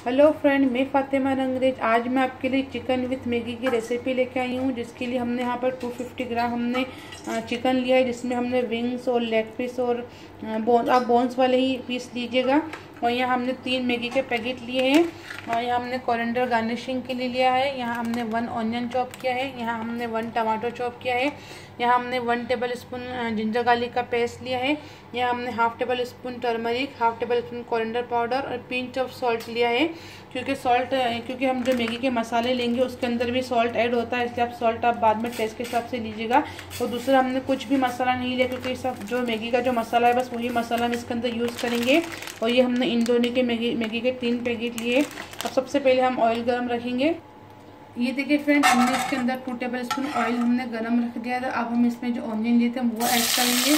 Hello friend, मैं फातिमा रंगरेज। आज मैं आपके लिए चिकन विथ मैगी की रेसिपी लेके आई हूँ, जिसके लिए हमने यहाँ पर 250 ग्राम हमने चिकन लिया है, जिसमें हमने विंग्स और लेग पीस और आप बोन्स वाले ही पीस लीजिएगा। और यहाँ हमने 3 मैगी के पैकेट लिए हैं। और यहाँ हमने कोरिएंडर गार्निशिंग के लिए लिया है। यहाँ हमने 1 ऑनियन चॉप किया है। यहाँ हमने 1 टमाटो चॉप किया है। यहाँ हमने 1 टेबल स्पून जिंजर गार्लिक का पेस्ट लिया है। यहाँ हमने half table spoon turmeric, half table spoon coriander powder और पिंच ऑफ सॉल्ट लिया है। क्योंकि हम जो मैगी के मसाले लेंगे उसके अंदर भी सॉल्ट ऐड होता है, इसलिए आप सॉल्ट आप बाद में टेस्ट के हिसाब से लीजिएगा। और दूसरा हमने कुछ भी मसाला नहीं लिया, क्योंकि सब जो मैगी का जो मसाला है बस वही मसाला हम इसके अंदर यूज़ करेंगे। और ये हमने इंडोनी के मैगी के 3 पैकेट लिए। अब सबसे पहले हम ऑयल गर्म रखेंगे। ये देखिए फ्रेंड, हमने इसके अंदर 2 टेबल स्पून ऑयल हमने गर्म रख दिया था। अब हम इसमें जो ऑनियन लिए थे हम वो ऐड करेंगे।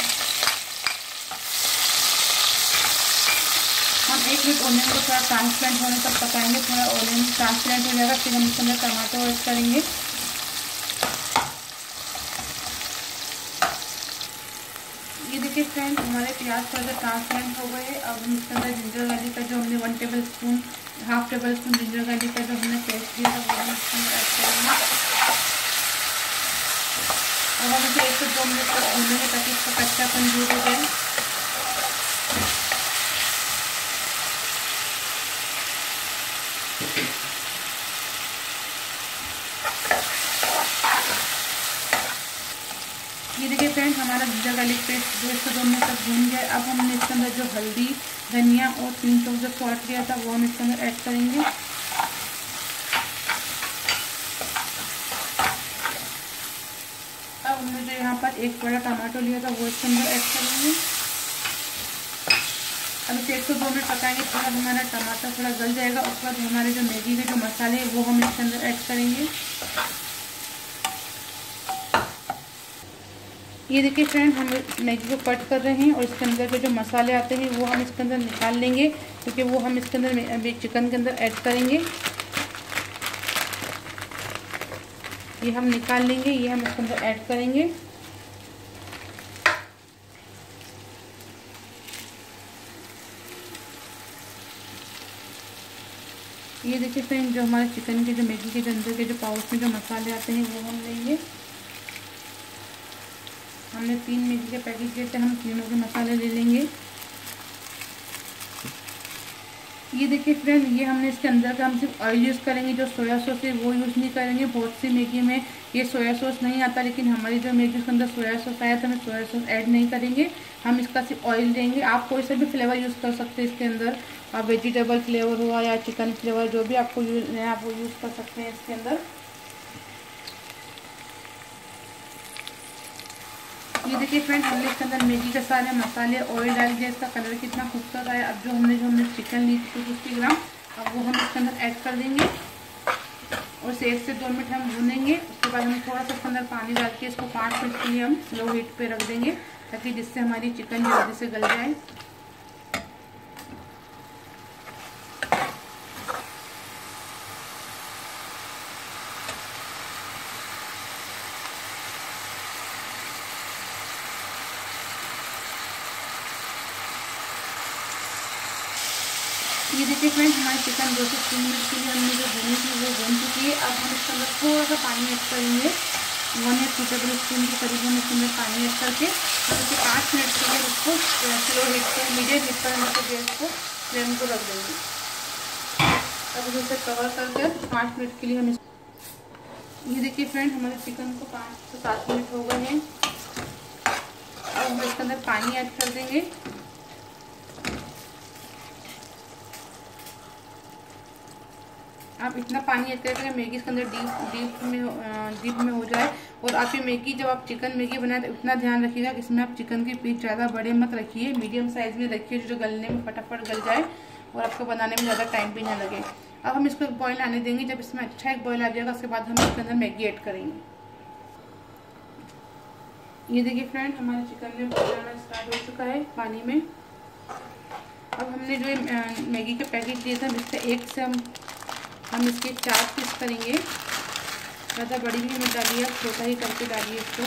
हम 1 मिनट ऑनियन को थोड़ा ट्रांसपेरेंट होने तक पकाएंगे। थोड़ा ऑनियन ट्रांसपेरेंट हो जाएगा, फिर हम इसके अंदर टमाटो ऐड करेंगे। ये देखिए फ्रेंड, हमारे प्याज थोड़ा सा ट्रांसपेरेंट हो गए। अब हम इसके अंदर जिंजर गार्लिक का जो हमने 1 table spoon, half table spoon ginger garlic का जो हमने पेस्ट किया था वो हम इसके अंदर ऐड करेंगे। और हम इसे 1 से 2 मिनट तक भूनेंगे ताकि इसका कच्चापन दूर हो जाए। ये देखिए फ्रेंड, हमारा जिंजर गार्लिक पेस्ट 1 से 2 मिनट तक भून गया। अब हमने इसके अंदर जो हल्दी, धनिया और 3 चम्मच जो सॉल्ट लिया था वो हम इसके अंदर ऐड करेंगे। अब हमने जो यहाँ पर 1 बड़ा टमाटो लिया था वो इसके अंदर ऐड करेंगे। अब इसे 1 से 2 मिनट पकाएंगे। थोड़ा हमारा टमाटर थोड़ा गल जाएगा, उसके बाद हमारे जो मैगी के जो मसाले हैं वो हम इसके अंदर ऐड करेंगे। ये देखिए फ्रेंड, हम मैगी को कट कर रहे हैं और इसके अंदर के जो मसाले आते हैं वो हम इसके अंदर निकाल लेंगे, क्योंकि वो हम इसके अंदर अभी चिकन के अंदर ऐड करेंगे। ये हम निकाल लेंगे, ये हम इसके अंदर ऐड करेंगे। ये देखिए फ्रेंड, जो हमारे चिकन के जो मैगी के जो अंदर के जो पाउच में जो मसाले आते हैं वो हम लेंगे। हमने 3 मैगी के पैकेट लिए थे, हम तीनों के मसाले ले लेंगे। ये देखिए फ्रेंड, ये हमने इसके अंदर का हम सिर्फ ऑयल यूज़ करेंगे। जो सोया सॉस है वो यूज़ नहीं करेंगे। बहुत सी मैगी में ये सोया सॉस नहीं आता, लेकिन हमारी जो मैगी के अंदर सोया सॉस आया तो हम सोया सॉस ऐड नहीं करेंगे। हम इसका सिर्फ ऑयल देंगे। आप कोई सा भी फ्लेवर यूज़ कर सकते हैं इसके अंदर। आप वेजिटेबल फ्लेवर हुआ या चिकन फ्लेवर, जो भी आपको यूज़ है आप वो यूज़ कर सकते हैं इसके अंदर। ये देखिए फ्रेंड, हमने इसके अंदर मैगी के सारे मसाले ऑयल डाल दिया। इसका कलर कितना खूबसूरत आया। अब जो हमने चिकन ली थी 250 ग्राम, अब वो हम इसके अंदर ऐड कर देंगे और इसे 1 से 2 मिनट हम भूनेंगे। उसके बाद हम थोड़ा सा इसके अंदर पानी डाल के इसको 5 मिनट के लिए हम स्लो हीट पे रख देंगे, ताकि जिससे हमारी चिकन जल्दी से गल जाए। ये देखिए फ्रेंड, हमारी चिकन 2 से 3 मिनट के लिए हमने जो भूनी थी वो भून चुकी है। अब हम इसके अंदर थोड़ा सा पानी ऐड करेंगे। 1 या 2 टेबल स्पून के करीब हम इसके अंदर पानी ऐड करके अब इसे 5 मिनट के लिए उसको स्लो हीट पर, मीडियम हीट पर हम इसको गैस को फ्लेम को रख देंगे। अब इसे कवर करके 5 मिनट के लिए हम ये देखिए फ्रेंड, हमारे चिकन को 5 से 7 मिनट हो गए हैं। अब हम इसके अंदर पानी ऐड कर देंगे। आप इतना पानी ऐड करें कि मैगी इसके अंदर डीप में हो जाए। और आप ये मैगी, जब आप चिकन मैगी बनाए तो इतना ध्यान रखिएगा कि इसमें आप चिकन के पीस ज़्यादा बड़े मत रखिए, मीडियम साइज़ में रखिए, जो गलने में फटाफट गल जाए और आपको बनाने में ज़्यादा टाइम भी ना लगे। अब हम इसको बॉईल आने देंगे। जब इसमें अच्छा एक बॉईल आ जाएगा उसके बाद हम इसके अंदर मैगी ऐड करेंगे। ये देखिए फ्रेंड, हमारे चिकन में बॉईल आना स्टार्ट हो चुका है पानी में। अब हमने जो मैगी के पैकेट लिए थे इससे 1 से हम इसके 4 पीस करेंगे। ज़्यादा बड़ी भी मत डालिए, छोटा ही करके डालिए इसको।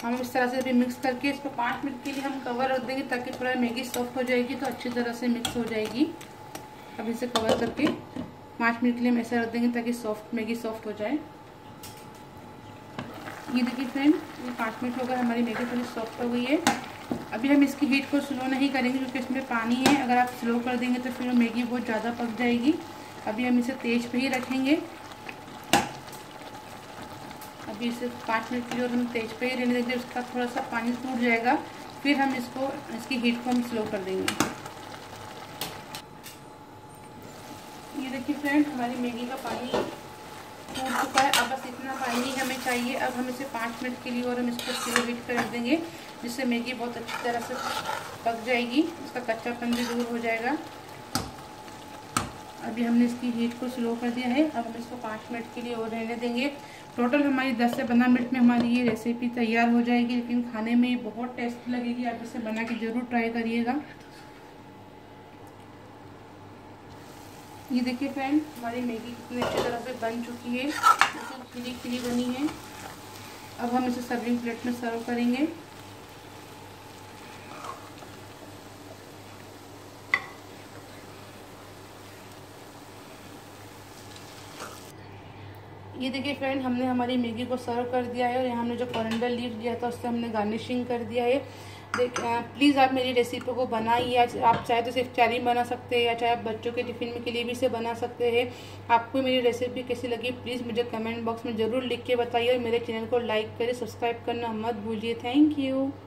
हम इस तरह से भी मिक्स करके इसको 5 मिनट के लिए हम कवर रख देंगे ताकि थोड़ा मैगी सॉफ्ट हो जाएगी, तो अच्छी तरह से मिक्स हो जाएगी। अब इसे कवर करके 5 मिनट के लिए हम ऐसा रख देंगे ताकि मैगी सॉफ्ट हो जाए। ये देखिए फ्रेंड, ये 5 मिनट हो गए, हमारी मैगी थोड़ी सॉफ्ट हो गई है। अभी हम इसकी हीट को स्लो नहीं करेंगे क्योंकि इसमें पानी है, अगर आप स्लो कर देंगे तो फिर मैगी बहुत ज़्यादा पक जाएगी। अभी हम इसे तेज पे ही रखेंगे। अभी इसे 5 मिनट के लिए हम तेज पे ही रहने देंगे, उसका थोड़ा सा पानी सूख जाएगा, फिर हम इसकी हीट को हम स्लो कर देंगे। ये देखिए फ्रेंड, हमारी मैगी का पानी सूख चुका है। अब बस इतना पानी हमें चाहिए। अब हम इसे 5 मिनट के लिए और हम इसको स्लो हीट कर रख देंगे, जिससे मैगी बहुत अच्छी तरह से पक जाएगी, इसका कच्चापन भी दूर हो जाएगा। अभी हमने इसकी हीट को स्लो कर दिया है। अब हम इसको 5 मिनट के लिए और रहने देंगे। टोटल हमारी 10 से 15 मिनट में हमारी ये रेसिपी तैयार हो जाएगी, लेकिन खाने में ये बहुत टेस्टी लगेगी। आप इसे बना के ज़रूर ट्राई करिएगा। ये देखिए फ्रेंड, हमारी मैगी कितनी अच्छी तरह से बन चुकी है, बिल्कुल खिली खिली बनी है। अब हम इसे सर्विंग प्लेट में सर्व करेंगे। ये देखिए फ्रेंड, हमने हमारी मैगी को सर्व कर दिया है और यहाँ हमने जो कोरिएंडर लीफ दिया था उससे हमने गार्निशिंग कर दिया है। प्लीज़ आप मेरी रेसिपी को बनाइए। आप चाहे तो सिर्फ चाय बना सकते हैं या चाहे आप बच्चों के टिफ़िन के लिए भी इसे बना सकते हैं। आपको मेरी रेसिपी कैसी लगी प्लीज़ मुझे कमेंट बॉक्स में ज़रूर लिख के बताइए और मेरे चैनल को लाइक करें, सब्सक्राइब करना मत भूलिए। Thank you.